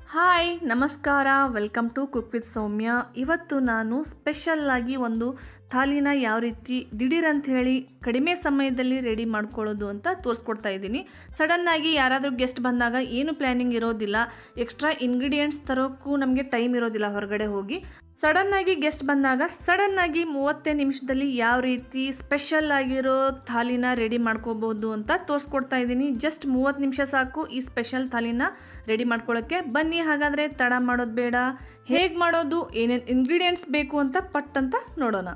Hi ನಮಸ್ಕಾರ welcome to cook with Soumya. ಇವತ್ತು ನಾನು ಸ್ಪೆಷಲ್ಲಾಗಿ ಒಂದು ಥಾಲಿನ ಯಾವ ರೀತಿ ದಿಢೀರ್ ಅಂತ ಹೇಳಿ ಕಡಿಮೆ ಸಮಯದಲ್ಲಿ ರೆಡಿ ಮಾಡ್ಕೊಳ್ಳೋದು ಅಂತ ತೋರಿಸ್ಕೊಡ್ತಾ ಇದ್ದೀನಿ. ಸಡನ್ನಾಗಿ ಯಾರಾದರೂ ಗೆಸ್ಟ್ ಬಂದಾಗ ಏನು ಪ್ಲ್ಯಾನಿಂಗ್ ಇರೋದಿಲ್ಲ, ಎಕ್ಸ್ಟ್ರಾ ಇಂಗ್ರೀಡಿಯೆಂಟ್ಸ್ ತರೋಕ್ಕೂ ನಮಗೆ ಟೈಮ್ ಇರೋದಿಲ್ಲ ಹೊರಗಡೆ ಹೋಗಿ. ಸಡನ್ನಾಗಿ ಗೆಸ್ಟ್ ಬಂದಾಗ ಸಡನ್ನಾಗಿ 30 ನಿಮಿಷದಲ್ಲಿ ಯಾವ ರೀತಿ ಸ್ಪೆಷಲ್ ಆಗಿರೋ ಥಾಲಿನ ರೆಡಿ ಮಾಡ್ಕೋಬೋದು ಅಂತ ತೋರಿಸ್ಕೊಡ್ತಾ ಇದ್ದೀನಿ. ಜಸ್ಟ್ 30 ನಿಮಿಷ ಸಾಕು ಈ ಸ್ಪೆಷಲ್ ಥಾಲಿನ ರೆಡಿ ಮಾಡ್ಕೊಳ್ಳೋಕ್ಕೆ. ಬನ್ನಿ ಹಾಗಾದರೆ ತಡ ಮಾಡೋದು ಬೇಡ, ಹೇಗೆ ಮಾಡೋದು, ಏನೇನು ಇಂಗ್ರೀಡಿಯೆಂಟ್ಸ್ ಬೇಕು ಅಂತ ಪಟ್ ಅಂತ ನೋಡೋಣ.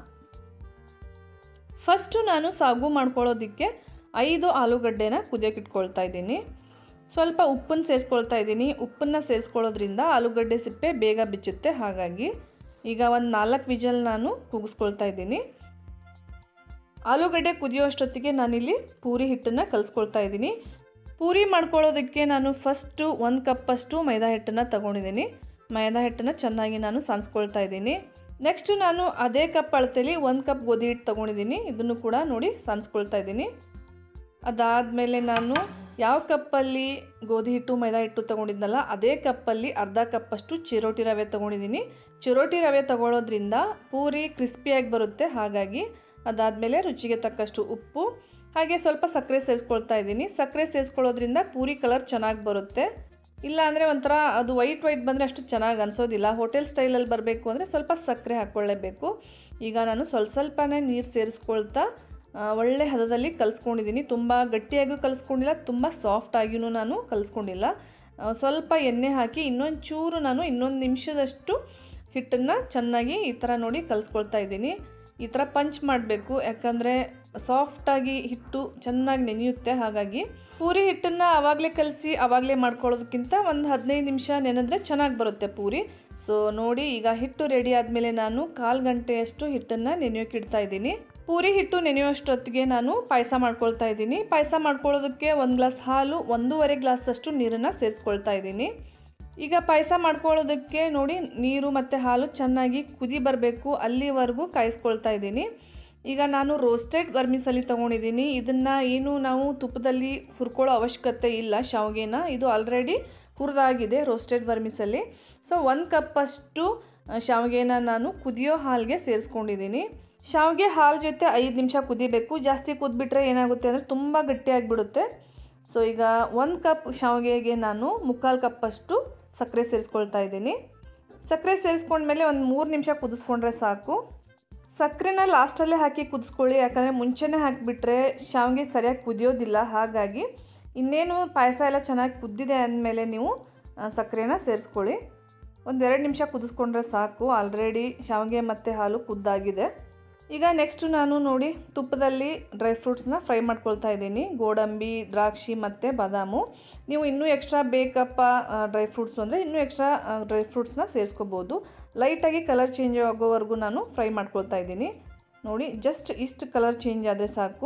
ಫಸ್ಟು ನಾನು ಸಾಗು ಮಾಡ್ಕೊಳ್ಳೋದಕ್ಕೆ 5 ಆಲೂಗಡ್ಡೆನ ಕುದಿಯೋಕೆ ಇಟ್ಕೊಳ್ತಾ ಇದ್ದೀನಿ. ಸ್ವಲ್ಪ ಉಪ್ಪನ್ನು ಸೇರಿಸ್ಕೊಳ್ತಾ ಇದ್ದೀನಿ. ಉಪ್ಪನ್ನು ಸೇರಿಸ್ಕೊಳ್ಳೋದ್ರಿಂದ ಆಲೂಗಡ್ಡೆ ಸಿಪ್ಪೆ ಬೇಗ ಬಿಚ್ಚುತ್ತೆ. ಹಾಗಾಗಿ ಈಗ ಒಂದು 4 ವಿಜಲ್ ನಾನು ಕೂಗಿಸ್ಕೊಳ್ತಾ ಇದ್ದೀನಿ. ಆಲೂಗಡ್ಡೆ ಕುದಿಯೋ ಅಷ್ಟೊತ್ತಿಗೆ ನಾನಿಲ್ಲಿ ಪೂರಿ ಹಿಟ್ಟನ್ನು ಕಲಿಸ್ಕೊಳ್ತಾ ಇದ್ದೀನಿ. ಪೂರಿ ಮಾಡ್ಕೊಳ್ಳೋದಕ್ಕೆ ನಾನು ಫಸ್ಟು 1 ಕಪ್ಪಷ್ಟು ಮೈದಾ ಹಿಟ್ಟನ್ನು ತಗೊಂಡಿದ್ದೀನಿ. ಮೈದಾ ಹಿಟ್ಟನ್ನು ಚೆನ್ನಾಗಿ ನಾನು ಸಾನ್ಸ್ಕೊಳ್ತಾ ಇದ್ದೀನಿ. ನೆಕ್ಸ್ಟು ನಾನು ಅದೇ ಕಪ್ ಅಳತೆಯಲ್ಲಿ 1 ಕಪ್ ಗೋಧಿ ಹಿಟ್ಟು ತೊಗೊಂಡಿದ್ದೀನಿ. ಇದನ್ನು ಕೂಡ ನೋಡಿ ಸಾನ್ಸ್ಕೊಳ್ತಾ ಇದ್ದೀನಿ. ಅದಾದಮೇಲೆ ನಾನು ಯಾವ ಕಪ್ಪಲ್ಲಿ ಗೋಧಿ ಹಿಟ್ಟು ಮೈದಾ ಹಿಟ್ಟು ತೊಗೊಂಡಿದ್ನಲ್ಲ ಅದೇ ಕಪ್ಪಲ್ಲಿ ಅರ್ಧ ಕಪ್ಪಷ್ಟು ಚಿರೋಟಿ ರವೆ ತೊಗೊಂಡಿದ್ದೀನಿ. ಚಿರೋಟಿ ರವೆ ತೊಗೊಳ್ಳೋದ್ರಿಂದ ಪೂರಿ ಕ್ರಿಸ್ಪಿಯಾಗಿ ಬರುತ್ತೆ. ಹಾಗಾಗಿ ಅದಾದಮೇಲೆ ರುಚಿಗೆ ತಕ್ಕಷ್ಟು ಉಪ್ಪು, ಹಾಗೆ ಸ್ವಲ್ಪ ಸಕ್ಕರೆ ಸೇರಿಸ್ಕೊಳ್ತಾ ಇದ್ದೀನಿ. ಸಕ್ಕರೆ ಸೇರಿಸ್ಕೊಳ್ಳೋದ್ರಿಂದ ಪೂರಿ ಕಲರ್ ಚೆನ್ನಾಗಿ ಬರುತ್ತೆ. ಇಲ್ಲ ಅಂದರೆ ಒಂಥರ ಅದು ವೈಟ್ ಬಂದರೆ ಅಷ್ಟು ಚೆನ್ನಾಗಿ ಅನಿಸೋದಿಲ್ಲ. ಹೋಟೆಲ್ ಸ್ಟೈಲಲ್ಲಿ ಬರಬೇಕು ಅಂದರೆ ಸ್ವಲ್ಪ ಸಕ್ಕರೆ ಹಾಕ್ಕೊಳ್ಳೇಬೇಕು. ಈಗ ನಾನು ಸ್ವಲ್ಪನೇ ನೀರು ಸೇರಿಸ್ಕೊಳ್ತಾ ಒಳ್ಳೆ ಹದದಲ್ಲಿ ಕಲಿಸ್ಕೊಂಡಿದ್ದೀನಿ. ತುಂಬ ಗಟ್ಟಿಯಾಗೂ ಕಲಿಸ್ಕೊಂಡಿಲ್ಲ, ತುಂಬ ಸಾಫ್ಟಾಗಿಯೂ ನಾನು ಕಲಿಸ್ಕೊಂಡಿಲ್ಲ. ಸ್ವಲ್ಪ ಎಣ್ಣೆ ಹಾಕಿ ಇನ್ನೊಂದು ನಿಮಿಷದಷ್ಟು ಹಿಟ್ಟನ್ನು ಚೆನ್ನಾಗಿ ಈ ಥರ ನೋಡಿ ಕಲಿಸ್ಕೊಳ್ತಾ ಇದ್ದೀನಿ. ಈ ಥರ ಪಂಚ್ ಮಾಡಬೇಕು, ಯಾಕಂದರೆ ಸಾಫ್ಟಾಗಿ ಹಿಟ್ಟು ಚೆನ್ನಾಗಿ ನೆನೆಯುತ್ತೆ. ಹಾಗಾಗಿ ಪೂರಿ ಹಿಟ್ಟನ್ನು ಆವಾಗಲೇ ಕಲಸಿ ಆವಾಗಲೇ ಮಾಡ್ಕೊಳ್ಳೋದಕ್ಕಿಂತ ಒಂದು 15 ನಿಮಿಷ ನೆನೆದ್ರೆ ಚೆನ್ನಾಗಿ ಬರುತ್ತೆ ಪೂರಿ. ಸೊ ನೋಡಿ, ಈಗ ಹಿಟ್ಟು ರೆಡಿ ಆದಮೇಲೆ ನಾನು 1/4 ಗಂಟೆಯಷ್ಟು ಹಿಟ್ಟನ್ನು ನೆನೆಯೋಕೆ ಇಡ್ತಾ ಇದ್ದೀನಿ. ಪೂರಿ ಹಿಟ್ಟು ನೆನೆಯೋಷ್ಟೊತ್ತಿಗೆ ನಾನು ಪಾಯಸ ಮಾಡ್ಕೊಳ್ತಾ ಇದ್ದೀನಿ. ಪಾಯಸ ಮಾಡ್ಕೊಳ್ಳೋದಕ್ಕೆ 1 ಗ್ಲಾಸ್ ಹಾಲು, 1.5 ಗ್ಲಾಸಷ್ಟು ನೀರನ್ನು ಸೇರಿಸ್ಕೊಳ್ತಾ ಇದ್ದೀನಿ. ಈಗ ಪಾಯಸ ಮಾಡ್ಕೊಳ್ಳೋದಕ್ಕೆ ನೋಡಿ, ನೀರು ಮತ್ತು ಹಾಲು ಚೆನ್ನಾಗಿ ಕುದಿ ಬರಬೇಕು, ಅಲ್ಲಿವರೆಗೂ ಕಾಯಿಸ್ಕೊಳ್ತಾ ಇದ್ದೀನಿ. ಈಗ ನಾನು ರೋಸ್ಟೆಡ್ ವರ್ಮಿಸಲಿ ತೊಗೊಂಡಿದ್ದೀನಿ. ಇದನ್ನು ನಾವು ತುಪ್ಪದಲ್ಲಿ ಹುರ್ಕೊಳ್ಳೋ ಅವಶ್ಯಕತೆ ಇಲ್ಲ. ಶಾವಿಗೆನ ಇದು ಆಲ್ರೆಡಿ ಹುರಿದಾಗಿದೆ ರೋಸ್ಟೆಡ್ ವರ್ಮಿಸಲಿ. ಸೊ 1 ಕಪ್ಪಷ್ಟು ಶಾವಿಗೆನ ನಾನು ಕುದಿಯೋ ಹಾಲಿಗೆ ಸೇರಿಸ್ಕೊಂಡಿದ್ದೀನಿ. ಶಾವಿಗೆ ಹಾಲು ಜೊತೆ 5 ನಿಮಿಷ ಕುದಿಬೇಕು. ಜಾಸ್ತಿ ಕುದ್ಬಿಟ್ರೆ ಏನಾಗುತ್ತೆ ಅಂದರೆ ತುಂಬ ಗಟ್ಟಿಯಾಗಿಬಿಡುತ್ತೆ. ಸೊ ಈಗ 1 ಕಪ್ ಶಾವಿಗೆಗೆ ನಾನು 3/4 ಕಪ್ಪಷ್ಟು ಸಕ್ಕರೆ ಸೇರಿಸ್ಕೊಳ್ತಾ ಇದ್ದೀನಿ. ಸಕ್ಕರೆ ಸೇರಿಸ್ಕೊಂಡ್ಮೇಲೆ ಒಂದು 3 ನಿಮಿಷ ಕುದಿಸ್ಕೊಂಡ್ರೆ ಸಾಕು. ಸಕ್ಕರೆನ ಲಾಸ್ಟಲ್ಲೇ ಹಾಕಿ ಕುದಿಸ್ಕೊಳ್ಳಿ, ಯಾಕಂದರೆ ಮುಂಚೆನೇ ಹಾಕಿಬಿಟ್ರೆ ಶಾವಿಗೆ ಸರಿಯಾಗಿ ಕುದಿಯೋದಿಲ್ಲ. ಹಾಗಾಗಿ ಇನ್ನೇನು ಪಾಯಸ ಎಲ್ಲ ಚೆನ್ನಾಗಿ ಕುದ್ದಿದೆ ಅಂದಮೇಲೆ ನೀವು ಸಕ್ಕರೆನ ಸೇರಿಸ್ಕೊಳ್ಳಿ. 1-2 ನಿಮಿಷ ಕುದಿಸ್ಕೊಂಡ್ರೆ ಸಾಕು. ಆಲ್ರೆಡಿ ಶಾವಿಗೆ ಮತ್ತು ಹಾಲು ಕುದ್ದಾಗಿದೆ. ಈಗ ನೆಕ್ಸ್ಟು ನಾನು ನೋಡಿ ತುಪ್ಪದಲ್ಲಿ ಡ್ರೈ ಫ್ರೂಟ್ಸ್ನ ಫ್ರೈ ಮಾಡ್ಕೊಳ್ತಾ ಇದ್ದೀನಿ. ಗೋಡಂಬಿ, ದ್ರಾಕ್ಷಿ ಮತ್ತು ಬಾದಾಮು. ನೀವು ಇನ್ನೂ ಎಕ್ಸ್ಟ್ರಾ ಬೇಕಪ್ಪ ಡ್ರೈ ಫ್ರೂಟ್ಸು ಅಂದರೆ ಇನ್ನೂ ಎಕ್ಸ್ಟ್ರಾ ಡ್ರೈ ಫ್ರೂಟ್ಸ್ನ ಸೇರಿಸ್ಕೋಬೋದು. ಲೈಟಾಗಿ ಕಲರ್ ಚೇಂಜ್ ಆಗೋವರೆಗೂ ನಾನು ಫ್ರೈ ಮಾಡ್ಕೊಳ್ತಾ ಇದ್ದೀನಿ. ನೋಡಿ, ಜಸ್ಟ್ ಇಷ್ಟು ಕಲರ್ ಚೇಂಜ್ ಆದರೆ ಸಾಕು.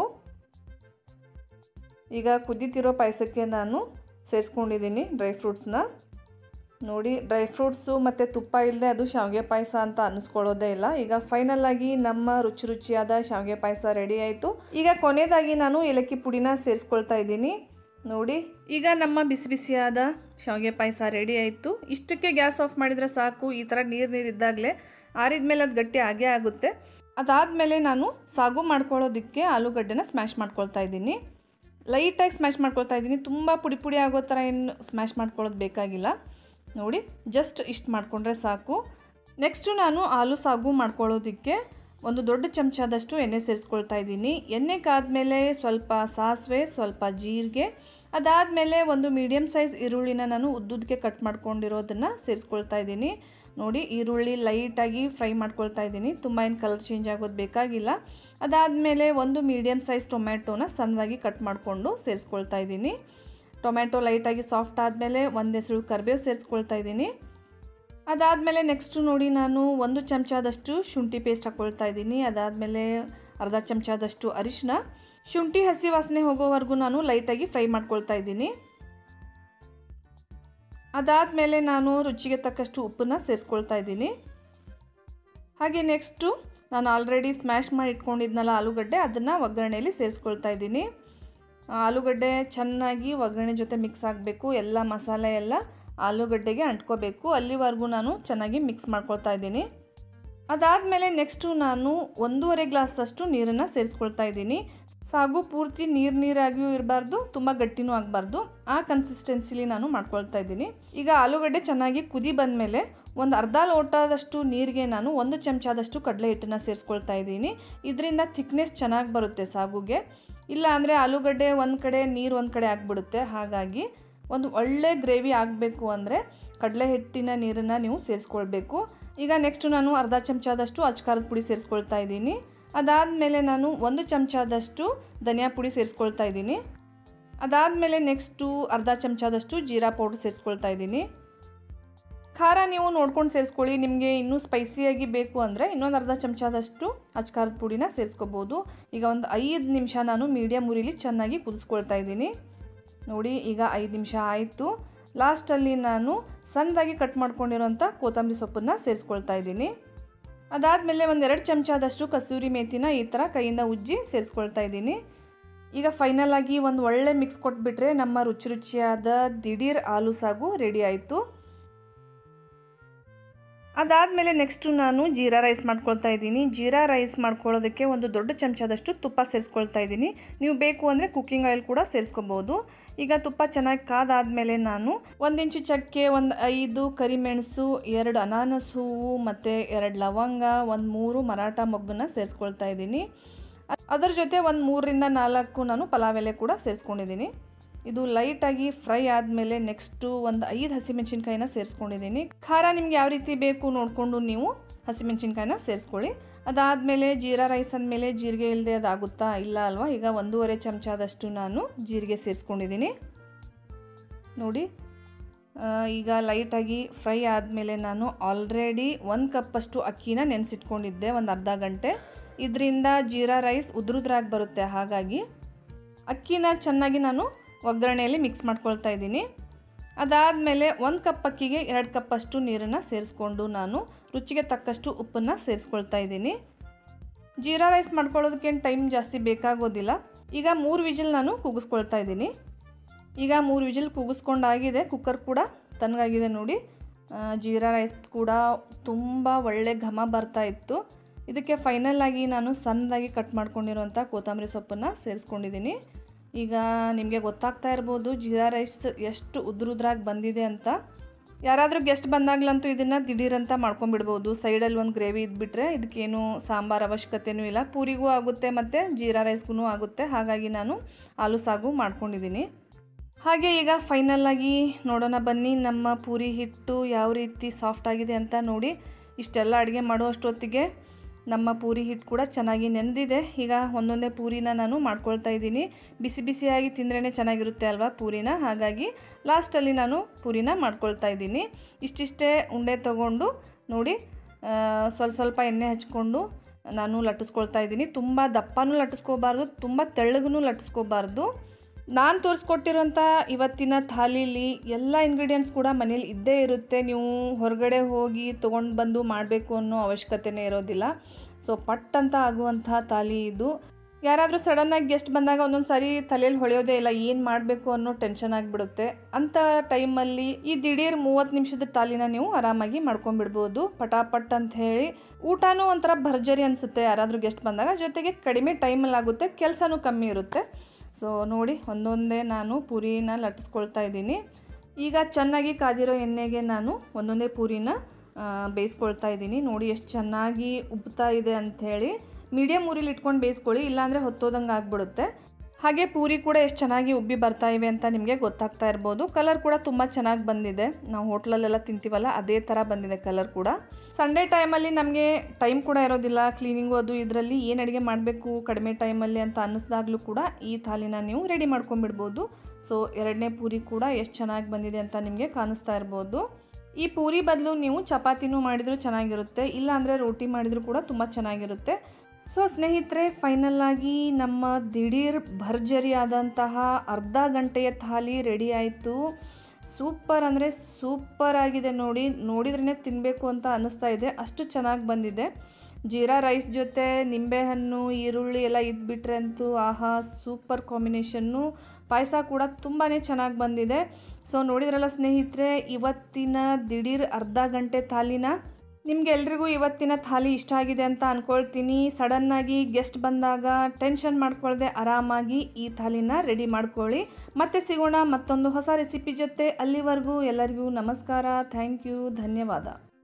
ಈಗ ಕುದೀತಿರೋ ಪಾಯಸಕ್ಕೆ ನಾನು ಸೇರಿಸ್ಕೊಂಡಿದ್ದೀನಿ ಡ್ರೈ ಫ್ರೂಟ್ಸ್ನ. ನೋಡಿ, ಡ್ರೈ ಫ್ರೂಟ್ಸು ಮತ್ತು ತುಪ್ಪ ಇಲ್ಲದೆ ಅದು ಶಾವಿಗೆ ಪಾಯಸ ಅಂತ ಅನ್ನಿಸ್ಕೊಳ್ಳೋದೇ ಇಲ್ಲ. ಈಗ ಫೈನಲ್ಲಾಗಿ ನಮ್ಮ ರುಚಿಯಾದ ಶಾವಿಗೆ ಪಾಯಸ ರೆಡಿ ಆಯಿತು. ಈಗ ಕೊನೆಯದಾಗಿ ನಾನು ಏಲಕ್ಕಿ ಪುಡಿನ ಸೇರಿಸ್ಕೊಳ್ತಾ ಇದ್ದೀನಿ. ನೋಡಿ, ಈಗ ನಮ್ಮ ಬಿಸಿಯಾದ ಶಾವಿಗೆ ಪಾಯಸ ರೆಡಿ ಆಯಿತು. ಇಷ್ಟಕ್ಕೆ ಗ್ಯಾಸ್ ಆಫ್ ಮಾಡಿದರೆ ಸಾಕು. ಈ ಥರ ನೀರಿದ್ದಾಗಲೇ ಆರಿದ ಮೇಲೆ ಅದು ಗಟ್ಟಿ ಆಗೇ ಆಗುತ್ತೆ. ಅದಾದಮೇಲೆ ನಾನು ಸಾಗು ಮಾಡ್ಕೊಳ್ಳೋದಕ್ಕೆ ಆಲೂಗಡ್ಡೆನ ಸ್ಮ್ಯಾಶ್ ಮಾಡ್ಕೊಳ್ತಾ ಇದ್ದೀನಿ. ಲೈಟಾಗಿ ಸ್ಮ್ಯಾಶ್ ಮಾಡ್ಕೊಳ್ತಾ ಇದ್ದೀನಿ. ತುಂಬ ಪುಡಿ ಆಗೋ ಥರ ಏನು ಸ್ಮ್ಯಾಶ್ ಮಾಡ್ಕೊಳ್ಳೋದು ಬೇಕಾಗಿಲ್ಲ. ನೋಡಿ, ಜಸ್ಟ್ ಇಷ್ಟು ಮಾಡಿಕೊಂಡ್ರೆ ಸಾಕು. ನೆಕ್ಸ್ಟು ನಾನು ಆಲೂ ಸಾಗು ಮಾಡ್ಕೊಳ್ಳೋದಕ್ಕೆ ಒಂದು ದೊಡ್ಡ ಚಮಚದಷ್ಟು ಎಣ್ಣೆ ಸೇರಿಸ್ಕೊಳ್ತಾ ಇದ್ದೀನಿ. ಎಣ್ಣೆ ಕಾದ್ಮೇಲೆ ಸ್ವಲ್ಪ ಸಾಸಿವೆ, ಸ್ವಲ್ಪ ಜೀರಿಗೆ, ಅದಾದಮೇಲೆ ಒಂದು ಮೀಡಿಯಮ್ ಸೈಜ್ ಈರುಳ್ಳಿನ ನಾನು ಉದ್ದುದಕ್ಕೆ ಕಟ್ ಮಾಡ್ಕೊಂಡಿರೋದನ್ನು ಸೇರಿಸ್ಕೊಳ್ತಾ ಇದ್ದೀನಿ. ನೋಡಿ, ಈರುಳ್ಳಿ ಲೈಟಾಗಿ ಫ್ರೈ ಮಾಡ್ಕೊಳ್ತಾ ಇದ್ದೀನಿ. ತುಂಬ ಏನು ಕಲರ್ ಚೇಂಜ್ ಆಗೋದು ಬೇಕಾಗಿಲ್ಲ. ಅದಾದಮೇಲೆ ಒಂದು ಮೀಡಿಯಮ್ ಸೈಜ್ ಟೊಮ್ಯಾಟೋನ ಸಣ್ಣದಾಗಿ ಕಟ್ ಮಾಡಿಕೊಂಡು ಸೇರಿಸ್ಕೊಳ್ತಾ ಇದ್ದೀನಿ. ಟೊಮ್ಯಾಟೊ ಲೈಟಾಗಿ ಸಾಫ್ಟ್ ಆದಮೇಲೆ 1 ಎಸಳು ಕರಿಬೇವು ಸೇರಿಸ್ಕೊಳ್ತಾ ಇದ್ದೀನಿ. ಅದಾದಮೇಲೆ ನೆಕ್ಸ್ಟು ನೋಡಿ, ನಾನು 1 ಚಮಚದಷ್ಟು ಶುಂಠಿ ಪೇಸ್ಟ್ ಹಾಕ್ಕೊಳ್ತಾ ಇದ್ದೀನಿ. ಅದಾದಮೇಲೆ ಅರ್ಧ ಚಮಚದಷ್ಟು ಅರಿಶಿನ. ಶುಂಠಿ ಹಸಿ ವಾಸನೆ ಹೋಗೋವರೆಗೂ ನಾನು ಲೈಟಾಗಿ ಫ್ರೈ ಮಾಡ್ಕೊಳ್ತಾ ಇದ್ದೀನಿ. ಅದಾದಮೇಲೆ ನಾನು ರುಚಿಗೆ ತಕ್ಕಷ್ಟು ಉಪ್ಪನ್ನು ಸೇರಿಸ್ಕೊಳ್ತಾ ಇದ್ದೀನಿ. ಹಾಗೆ ನೆಕ್ಸ್ಟು ನಾನು ಆಲ್ರೆಡಿ ಸ್ಮ್ಯಾಶ್ ಮಾಡಿ ಇಟ್ಕೊಂಡಿದ್ನಲ್ಲ ಆಲೂಗಡ್ಡೆ, ಅದನ್ನು ಒಗ್ಗರಣೆಯಲ್ಲಿ ಸೇರಿಸ್ಕೊಳ್ತಾ ಇದ್ದೀನಿ. ಆಲೂಗಡ್ಡೆ ಚೆನ್ನಾಗಿ ಒಗ್ಗರಣೆ ಜೊತೆ ಮಿಕ್ಸ್ ಆಗಬೇಕು. ಎಲ್ಲ ಮಸಾಲೆ ಎಲ್ಲ ಆಲೂಗಡ್ಡೆಗೆ ಅಂಟ್ಕೋಬೇಕು. ಅಲ್ಲಿವರೆಗೂ ನಾನು ಚೆನ್ನಾಗಿ ಮಿಕ್ಸ್ ಮಾಡ್ಕೊಳ್ತಾ ಇದ್ದೀನಿ. ಅದಾದಮೇಲೆ ನೆಕ್ಸ್ಟು ನಾನು 1.5 ಗ್ಲಾಸಷ್ಟು ನೀರನ್ನು ಸೇರಿಸ್ಕೊಳ್ತಾ ಇದ್ದೀನಿ. ಸಾಗು ಪೂರ್ತಿ ನೀರಾಗಿಯೂ ಇರಬಾರ್ದು, ತುಂಬ ಗಟ್ಟಿನೂ ಆಗಬಾರ್ದು. ಆ ಕನ್ಸಿಸ್ಟೆನ್ಸಿಲಿ ನಾನು ಮಾಡ್ಕೊಳ್ತಾ ಇದ್ದೀನಿ. ಈಗ ಆಲೂಗಡ್ಡೆ ಚೆನ್ನಾಗಿ ಕುದಿ ಬಂದಮೇಲೆ ಒಂದು ಅರ್ಧ ಲೋಟದಷ್ಟು ನೀರಿಗೆ ನಾನು 1 ಚಮಚದಷ್ಟು ಕಡಲೆ ಹಿಟ್ಟನ್ನು ಸೇರಿಸ್ಕೊಳ್ತಾ ಇದ್ದೀನಿ. ಇದರಿಂದ ಥಿಕ್ನೆಸ್ ಚೆನ್ನಾಗಿ ಬರುತ್ತೆ ಸಾಗುಗೆ. ಇಲ್ಲ ಅಂದರೆ ಆಲೂಗಡ್ಡೆ ಒಂದು ಕಡೆ ನೀರು ಒಂದು ಕಡೆ ಆಗಿಬಿಡುತ್ತೆ. ಹಾಗಾಗಿ ಒಂದು ಒಳ್ಳೆ ಗ್ರೇವಿ ಆಗಬೇಕು ಅಂದರೆ ಕಡಲೆ ಹಿಟ್ಟಿನ ನೀರನ್ನು ನೀವು ಸೇರಿಸ್ಕೊಳ್ಬೇಕು. ಈಗ ನೆಕ್ಸ್ಟು ನಾನು ಅರ್ಧ ಚಮಚದಷ್ಟು ಅಚ್ಕಾರದ ಪುಡಿ ಸೇರಿಸ್ಕೊಳ್ತಾ ಇದ್ದೀನಿ. ಅದಾದಮೇಲೆ ನಾನು 1 ಚಮಚದಷ್ಟು ಧನಿಯಾ ಪುಡಿ ಸೇರಿಸ್ಕೊಳ್ತಾ ಇದ್ದೀನಿ. ಅದಾದಮೇಲೆ ನೆಕ್ಸ್ಟು ಅರ್ಧ ಚಮಚದಷ್ಟು ಜೀರಾ ಪೌಡ್ರ್ ಸೇರಿಸ್ಕೊಳ್ತಾ ಇದ್ದೀನಿ. ಖಾರ ನೀವು ನೋಡ್ಕೊಂಡು ಸೇರಿಸ್ಕೊಳ್ಳಿ. ನಿಮಗೆ ಇನ್ನೂ ಸ್ಪೈಸಿಯಾಗಿ ಬೇಕು ಅಂದರೆ ಇನ್ನೊಂದು ಅರ್ಧ ಚಮಚದಷ್ಟು ಅಚ್ಕಾರದ ಪುಡಿನ ಸೇರಿಸ್ಕೋಬೋದು. ಈಗ ಒಂದು 5 ನಿಮಿಷ ನಾನು ಮೀಡಿಯಮ್ ಉರಿಲಿ ಚೆನ್ನಾಗಿ ಕುದಿಸ್ಕೊಳ್ತಾ ಇದ್ದೀನಿ. ನೋಡಿ, ಈಗ 5 ನಿಮಿಷ ಆಯಿತು. ಲಾಸ್ಟಲ್ಲಿ ನಾನು ಸಣ್ಣದಾಗಿ ಕಟ್ ಮಾಡ್ಕೊಂಡಿರೋಂಥ ಕೊತ್ತಂಬರಿ ಸೊಪ್ಪನ್ನು ಸೇರಿಸ್ಕೊಳ್ತಾ ಇದ್ದೀನಿ. ಅದಾದಮೇಲೆ ಒಂದು 2 ಚಮಚದಷ್ಟು ಕಸೂರಿ ಮೇಥಿನ ಈ ಥರ ಕೈಯಿಂದ ಉಜ್ಜಿ ಸೇರಿಸ್ಕೊಳ್ತಾ ಇದ್ದೀನಿ. ಈಗ ಫೈನಲ್ ಆಗಿ ಒಂದು ಒಳ್ಳೆ ಮಿಕ್ಸ್ ಕೊಟ್ಬಿಟ್ರೆ ನಮ್ಮ ರುಚಿಯಾದ ದಿಢೀರ್ ಆಲೂ ಸಾಗು ರೆಡಿ ಆಯಿತು. ಅದಾದಮೇಲೆ ನೆಕ್ಸ್ಟು ನಾನು ಜೀರಾ ರೈಸ್ ಮಾಡ್ಕೊಳ್ತಾ ಇದ್ದೀನಿ. ಜೀರಾ ರೈಸ್ ಮಾಡ್ಕೊಳ್ಳೋದಕ್ಕೆ ಒಂದು ದೊಡ್ಡ ಚಮಚದಷ್ಟು ತುಪ್ಪ ಸೇರಿಸ್ಕೊಳ್ತಾ ಇದ್ದೀನಿ. ನೀವು ಬೇಕು ಅಂದರೆ ಕುಕ್ಕಿಂಗ್ ಆಯಿಲ್ ಕೂಡ ಸೇರಿಸ್ಕೋಬೋದು. ಈಗ ತುಪ್ಪ ಚೆನ್ನಾಗಿ ಕಾದಾದಮೇಲೆ ನಾನು 1 ಇಂಚು ಚಕ್ಕೆ, ಒಂದು 5 ಕರಿಮೆಣಸು, 2 ಅನಾನಸ್ ಹೂವು ಮತ್ತು 2 ಲವಂಗ, ಒಂದು 3 ಮರಾಠ ಮೊಗ್ಗನ್ನು ಸೇರಿಸ್ಕೊಳ್ತಾ ಇದ್ದೀನಿ. ಅದರ ಜೊತೆ ಒಂದು 3ರಿಂದ 4 ನಾನು ಪಲಾವ್ ಎಲೆ ಕೂಡ ಸೇರಿಸ್ಕೊಂಡಿದ್ದೀನಿ. ಇದು ಲೈಟಾಗಿ ಫ್ರೈ ಆದಮೇಲೆ ನೆಕ್ಸ್ಟು ಒಂದು 5 ಹಸಿಮೆಣಸಿನ್ಕಾಯಿನ ಸೇರಿಸ್ಕೊಂಡಿದ್ದೀನಿ. ಖಾರ ನಿಮ್ಗೆ ಯಾವ ರೀತಿ ಬೇಕು ನೋಡಿಕೊಂಡು ನೀವು ಹಸಿಮೆಣಸಿನ್ಕಾಯಿನ ಸೇರಿಸ್ಕೊಳ್ಳಿ. ಅದಾದಮೇಲೆ ಜೀರಾ ರೈಸ್ ಅಂದಮೇಲೆ ಜೀರಿಗೆ ಇಲ್ಲದೆ ಅದಾಗುತ್ತಾ? ಇಲ್ಲ ಅಲ್ವಾ? ಈಗ 1.5 ಚಮಚದಷ್ಟು ನಾನು ಜೀರಿಗೆ ಸೇರಿಸ್ಕೊಂಡಿದ್ದೀನಿ. ನೋಡಿ, ಈಗ ಲೈಟಾಗಿ ಫ್ರೈ ಆದಮೇಲೆ ನಾನು ಆಲ್ರೆಡಿ 1 ಕಪ್ಪಷ್ಟು ಅಕ್ಕಿನ ನೆನೆಸಿಟ್ಕೊಂಡಿದ್ದೆ ಒಂದು ಅರ್ಧ ಗಂಟೆ. ಇದರಿಂದ ಜೀರಾ ರೈಸ್ ಉದ್ರುದ್ರಾಗಿ ಬರುತ್ತೆ. ಹಾಗಾಗಿ ಅಕ್ಕಿನ ಚೆನ್ನಾಗಿ ನಾನು ಒಗ್ಗರಣೆಯಲ್ಲಿ ಮಿಕ್ಸ್ ಮಾಡ್ಕೊಳ್ತಾ ಇದ್ದೀನಿ. ಅದಾದಮೇಲೆ 1 ಕಪ್ ಅಕ್ಕಿಗೆ 2 ಕಪ್ಪಷ್ಟು ನೀರನ್ನು ಸೇರಿಸ್ಕೊಂಡು ನಾನು ರುಚಿಗೆ ತಕ್ಕಷ್ಟು ಉಪ್ಪನ್ನು ಸೇರಿಸ್ಕೊಳ್ತಾ ಇದ್ದೀನಿ. ಜೀರಾ ರೈಸ್ ಮಾಡ್ಕೊಳ್ಳೋದಕ್ಕೇನು ಟೈಮ್ ಜಾಸ್ತಿ ಬೇಕಾಗೋದಿಲ್ಲ. ಈಗ 3 ವಿಜಿಲ್ ನಾನು ಕೂಗಿಸ್ಕೊಳ್ತಾ ಇದ್ದೀನಿ. ಈಗ 3 ವಿಜಿಲ್ ಕೂಗಿಸ್ಕೊಂಡಾಗಿದೆ. ಕುಕ್ಕರ್ ಕೂಡ ತಣ್ಣಗಾಗಿದೆ. ನೋಡಿ, ಜೀರಾ ರೈಸ್ ಕೂಡ ತುಂಬ ಒಳ್ಳೆ ಘಮ ಬರ್ತಾ ಇತ್ತು. ಇದಕ್ಕೆ ಫೈನಲ್ ಆಗಿ ನಾನು ಸಣ್ಣದಾಗಿ ಕಟ್ ಮಾಡ್ಕೊಂಡಿರುವಂಥ ಕೊತ್ತಂಬರಿ ಸೊಪ್ಪನ್ನು ಸೇರಿಸ್ಕೊಂಡಿದ್ದೀನಿ. ಈಗ ನಿಮಗೆ ಗೊತ್ತಾಗ್ತಾ ಇರ್ಬೋದು ಜೀರಾ ರೈಸ್ ಎಷ್ಟು ಉದ್ರುದ್ರಾಗಿ ಬಂದಿದೆ ಅಂತ. ಯಾರಾದರೂ ಗೆಸ್ಟ್ ಬಂದಾಗಲಂತೂ ಇದನ್ನು ದಿಢೀರಂತ ಮಾಡ್ಕೊಂಬಿಡ್ಬೋದು. ಸೈಡಲ್ಲಿ ಒಂದು ಗ್ರೇವಿ ಇದ್ಬಿಟ್ರೆ ಇದಕ್ಕೇನು ಸಾಂಬಾರು ಅವಶ್ಯಕತೆಯೂ ಇಲ್ಲ. ಪೂರಿಗೂ ಆಗುತ್ತೆ ಮತ್ತು ಜೀರಾ ರೈಸ್ಗೂ ಆಗುತ್ತೆ. ಹಾಗಾಗಿ ನಾನು ಆಲೂ ಸಾಗು ಮಾಡ್ಕೊಂಡಿದ್ದೀನಿ. ಹಾಗೆ ಈಗ ಫೈನಲ್ಲಾಗಿ ನೋಡೋಣ ಬನ್ನಿ ನಮ್ಮ ಪೂರಿ ಹಿಟ್ಟು ಯಾವ ರೀತಿ ಸಾಫ್ಟ್ ಆಗಿದೆ ಅಂತ. ನೋಡಿ, ಇಷ್ಟೆಲ್ಲ ಅಡುಗೆ ಮಾಡೋ ಅಷ್ಟೊತ್ತಿಗೆ ನಮ್ಮ ಪೂರಿ ಹಿಟ್ಟು ಕೂಡ ಚೆನ್ನಾಗಿ ನೆನೆದಿದೆ. ಈಗ ಒಂದೊಂದೇ ಪೂರಿನ ನಾನು ಮಾಡ್ಕೊಳ್ತಾ ಇದ್ದೀನಿ. ಬಿಸಿ ಬಿಸಿಯಾಗಿ ತಿಂದ್ರೇ ಚೆನ್ನಾಗಿರುತ್ತೆ ಅಲ್ವಾ ಪೂರಿನ. ಹಾಗಾಗಿ ಲಾಸ್ಟಲ್ಲಿ ನಾನು ಪೂರಿನ ಮಾಡ್ಕೊಳ್ತಾ ಇದ್ದೀನಿ. ಇಷ್ಟಿಷ್ಟೇ ಉಂಡೆ ತೊಗೊಂಡು ನೋಡಿ, ಸ್ವಲ್ಪ ಎಣ್ಣೆ ಹಚ್ಕೊಂಡು ನಾನು ಲಟ್ಟಿಸ್ಕೊಳ್ತಾ ಇದ್ದೀನಿ. ತುಂಬ ದಪ್ಪನೂ ಲಟ್ಟಿಸ್ಕೋಬಾರ್ದು, ತುಂಬ ತೆಳ್ಳಗೂ ಲಟ್ಟಿಸ್ಕೋಬಾರ್ದು. ನಾನು ತೋರಿಸ್ಕೊಟ್ಟಿರೋಂಥ ಇವತ್ತಿನ ಥಾಲೀಲಿ ಎಲ್ಲ ಇಂಗ್ರೀಡಿಯೆಂಟ್ಸ್ ಕೂಡ ಮನೇಲಿ ಇದ್ದೇ ಇರುತ್ತೆ. ನೀವು ಹೊರಗಡೆ ಹೋಗಿ ತೊಗೊಂಡು ಬಂದು ಮಾಡಬೇಕು ಅನ್ನೋ ಅವಶ್ಯಕತೆಯೇ ಇರೋದಿಲ್ಲ. ಸೊ ಪಟ್ ಅಂತ ಆಗುವಂಥ ಥಾಲಿ ಇದು. ಯಾರಾದರೂ ಸಡನ್ನಾಗಿ ಗೆಸ್ಟ್ ಬಂದಾಗ ಒಂದೊಂದು ಸಾರಿ ತಲೆಯಲ್ಲಿ ಹೊಳೆಯೋದೇ ಇಲ್ಲ, ಏನು ಮಾಡಬೇಕು ಅನ್ನೋ ಟೆನ್ಷನ್ ಆಗಿಬಿಡುತ್ತೆ. ಅಂಥ ಟೈಮಲ್ಲಿ ಈ ದಿಢೀರ್ 30 ನಿಮಿಷದ ಥಾಲಿನ ನೀವು ಆರಾಮಾಗಿ ಮಾಡ್ಕೊಂಡ್ಬಿಡ್ಬೋದು ಪಟಾಪಟ್ ಅಂತ ಹೇಳಿ. ಊಟನೂ ಒಂಥರ ಭರ್ಜರಿ ಅನಿಸುತ್ತೆ ಯಾರಾದರೂ ಗೆಸ್ಟ್ ಬಂದಾಗ. ಜೊತೆಗೆ ಕಡಿಮೆ ಟೈಮಲ್ಲಿ ಆಗುತ್ತೆ, ಕೆಲಸನೂ ಕಮ್ಮಿ ಇರುತ್ತೆ. ಸೊ ನೋಡಿ, ಒಂದೊಂದೇ ನಾನು ಪೂರಿನ ಲಟ್ಟಿಸ್ಕೊಳ್ತಾ ಇದ್ದೀನಿ. ಈಗ ಚೆನ್ನಾಗಿ ಕಾದಿರೋ ಎಣ್ಣೆಗೆ ನಾನು ಒಂದೊಂದೇ ಪೂರಿನ ಬೇಯಿಸ್ಕೊಳ್ತಾ ಇದ್ದೀನಿ. ನೋಡಿ ಎಷ್ಟು ಚೆನ್ನಾಗಿ ಉಬ್ತಾ ಇದೆ ಅಂಥೇಳಿ. ಮೀಡಿಯಮ್ ಉರಿಲಿ ಇಟ್ಕೊಂಡು ಬೇಯಿಸ್ಕೊಳ್ಳಿ, ಇಲ್ಲಾಂದರೆ ಹೊತ್ತೋದಂಗೆ ಆಗಿಬಿಡುತ್ತೆ. ಹಾಗೆ ಪೂರಿ ಕೂಡ ಎಷ್ಟು ಚೆನ್ನಾಗಿ ಉಬ್ಬಿ ಬರ್ತಾ ಇವೆ ಅಂತ ನಿಮಗೆ ಗೊತ್ತಾಗ್ತಾ ಇರ್ಬೋದು. ಕಲರ್ ಕೂಡ ತುಂಬ ಚೆನ್ನಾಗಿ ಬಂದಿದೆ. ನಾವು ಹೋಟ್ಲಲ್ಲೆಲ್ಲ ತಿಂತೀವಲ್ಲ ಅದೇ ಥರ ಬಂದಿದೆ ಕಲರ್ ಕೂಡ. ಸಂಡೇ ಟೈಮಲ್ಲಿ ನಮಗೆ ಟೈಮ್ ಕೂಡ ಇರೋದಿಲ್ಲ, ಕ್ಲೀನಿಂಗು ಅದು ಇದರಲ್ಲಿ ಏನು ಅಡುಗೆ ಮಾಡಬೇಕು ಕಡಿಮೆ ಟೈಮಲ್ಲಿ ಅಂತ ಅನ್ನಿಸ್ದಾಗಲೂ ಕೂಡ ಈ ಥಾಲಿನ ನೀವು ರೆಡಿ ಮಾಡ್ಕೊಂಬಿಡ್ಬೋದು. ಸೊ 2ನೇ ಪೂರಿ ಕೂಡ ಎಷ್ಟು ಚೆನ್ನಾಗಿ ಬಂದಿದೆ ಅಂತ ನಿಮಗೆ ಕಾಣಿಸ್ತಾ ಇರ್ಬೋದು. ಈ ಪೂರಿ ಬದಲು ನೀವು ಚಪಾತಿನೂ ಮಾಡಿದರೂ ಚೆನ್ನಾಗಿರುತ್ತೆ, ಇಲ್ಲಾಂದರೆ ರೋಟಿ ಮಾಡಿದರೂ ಕೂಡ ತುಂಬ ಚೆನ್ನಾಗಿರುತ್ತೆ. ಸೊ ಸ್ನೇಹಿತರೆ, ಫೈನಲ್ಲಾಗಿ ನಮ್ಮ ದಿಢೀರ್ ಭರ್ಜರಿ ಆದಂತಹ ಅರ್ಧ ಗಂಟೆಯ ಥಾಲಿ ರೆಡಿ ಆಯಿತು. ಸೂಪರ್ ಅಂದರೆ ಸೂಪರ್ ಆಗಿದೆ. ನೋಡಿದ್ರೇ ತಿನ್ನಬೇಕು ಅಂತ ಅನ್ನಿಸ್ತಾ ಇದೆ, ಅಷ್ಟು ಚೆನ್ನಾಗಿ ಬಂದಿದೆ. ಜೀರಾ ರೈಸ್ ಜೊತೆ ನಿಂಬೆಹಣ್ಣು, ಈರುಳ್ಳಿ ಎಲ್ಲ ಇದ್ಬಿಟ್ರೆ ಅಂತೂ ಆಹಾ ಸೂಪರ್ ಕಾಂಬಿನೇಷನ್ನು. ಪಾಯಸ ಕೂಡ ತುಂಬಾ ಚೆನ್ನಾಗಿ ಬಂದಿದೆ. ಸೊ ನೋಡಿದ್ರಲ್ಲ ಸ್ನೇಹಿತರೆ, ಇವತ್ತಿನ ದಿಢೀರ್ ಅರ್ಧ ಗಂಟೆ ಥಾಲಿನ ನಿಮ್ಗೆ ಎಲ್ರಿಗೂ ಇವತ್ತಿನ ಥಾಲಿ ಇಷ್ಟ ಆಗಿದೆ ಅಂತ ಅಂದ್ಕೊಳ್ತೀನಿ. ಸಡನ್ನಾಗಿ ಗೆಸ್ಟ್ ಬಂದಾಗ ಟೆನ್ಷನ್ ಮಾಡ್ಕೊಳ್ದೆ ಆರಾಮಾಗಿ ಈ ಥಾಲಿನ ರೆಡಿ ಮಾಡ್ಕೊಳ್ಳಿ. ಮತ್ತೆ ಸಿಗೋಣ ಮತ್ತೊಂದು ಹೊಸ ರೆಸಿಪಿ ಜೊತೆ. ಅಲ್ಲಿವರೆಗೂ ಎಲ್ಲರಿಗೂ ನಮಸ್ಕಾರ. Thank you. ಧನ್ಯವಾದ.